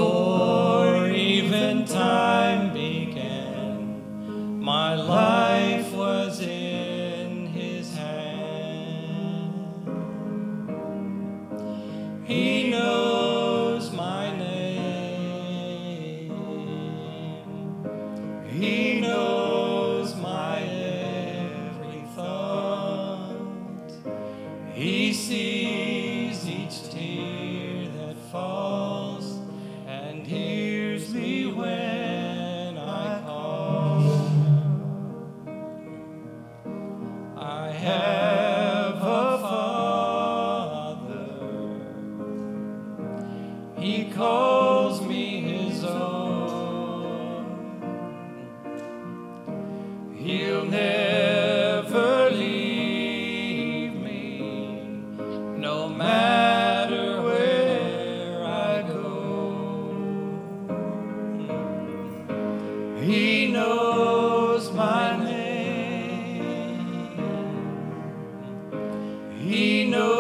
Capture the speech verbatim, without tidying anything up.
Before even time began, my life was in his hand. He knows my name. He knows my every thought. He sees each tear that falls and hears me when I call. I have a Father. He calls me his own. He'll never leave me, no matter where I go. He knows my name. He knows